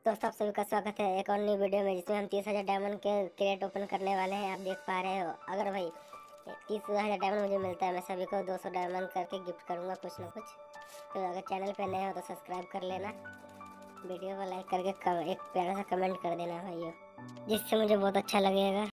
दोस्तों आप सभी का स्वागत है एक और नई वीडियो में, जिसमें हम 30,000 डायमंड के क्रेट ओपन करने वाले हैं। आप देख पा रहे हो। अगर भाई 30,000 डायमंड मुझे मिलता है, मैं सभी को 200 डायमंड करके गिफ्ट करूंगा कुछ ना कुछ। तो अगर चैनल पे नए हो तो सब्सक्राइब कर लेना, वीडियो को लाइक करके एक प्यारा सा कमेंट कर देना भाइयों, जिससे मुझे बहुत अच्छा लगेगा।